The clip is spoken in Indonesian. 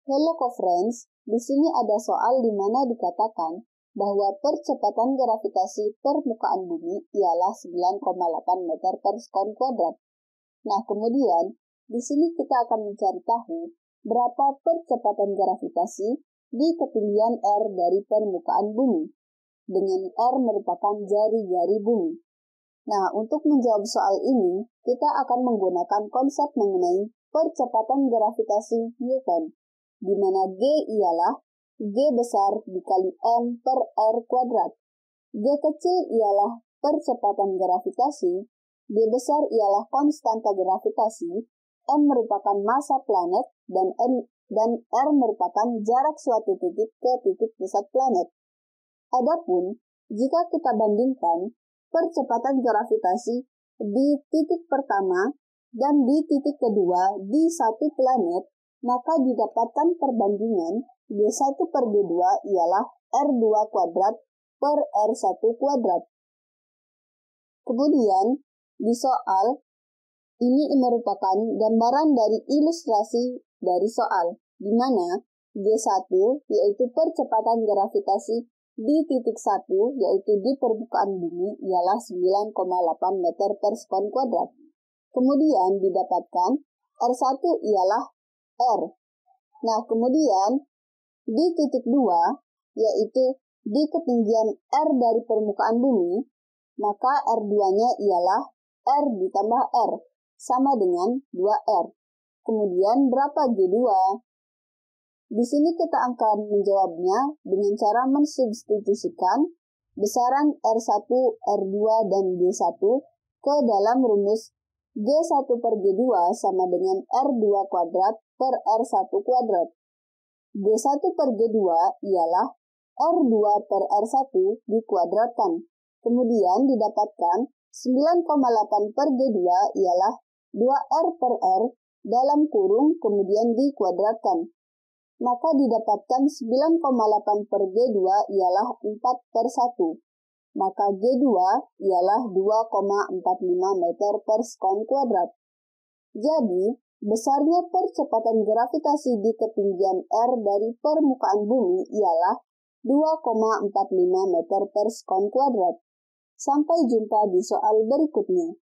Hello co-friends, di sini ada soal di mana dikatakan bahwa percepatan gravitasi permukaan bumi ialah 9,8 meter per sekon kuadrat. Nah, kemudian di sini kita akan mencari tahu berapa percepatan gravitasi di ketinggian R dari permukaan bumi, dengan R merupakan jari-jari bumi. Nah, untuk menjawab soal ini, kita akan menggunakan konsep mengenai percepatan gravitasi Newton, di mana G ialah G besar dikali M per R kuadrat. G kecil ialah percepatan gravitasi, G besar ialah konstanta gravitasi, M merupakan massa planet, dan R merupakan jarak suatu titik ke titik pusat planet. Adapun, jika kita bandingkan percepatan gravitasi di titik pertama dan di titik kedua di satu planet, maka didapatkan perbandingan G1 per G2 ialah R2 kuadrat per R1 kuadrat. Kemudian, di soal, ini merupakan gambaran dari ilustrasi dari soal, di mana G1 yaitu percepatan gravitasi di titik 1 yaitu di permukaan bumi ialah 9,8 meter per sekon kuadrat. Kemudian didapatkan R1 ialah R. Nah, kemudian di titik 2 yaitu di ketinggian R dari permukaan bumi, maka R2-nya ialah R ditambah R sama dengan 2R. Kemudian berapa G2? Di sini kita akan menjawabnya dengan cara mensubstitusikan besaran R1, R2, dan G1 ke dalam rumus G1 per G2 sama dengan R2 kuadrat per R1 kuadrat. G1 per G2 ialah R2 per R1 dikuadratkan. Kemudian didapatkan 9,8 per G2 ialah 2R per R dalam kurung kemudian dikuadratkan. Maka didapatkan 9,8 per G2 ialah 4 per 1. Maka G2 ialah 2,45 meter per sekon kuadrat. Jadi, besarnya percepatan gravitasi di ketinggian R dari permukaan bumi ialah 2,45 meter per sekon kuadrat. Sampai jumpa di soal berikutnya.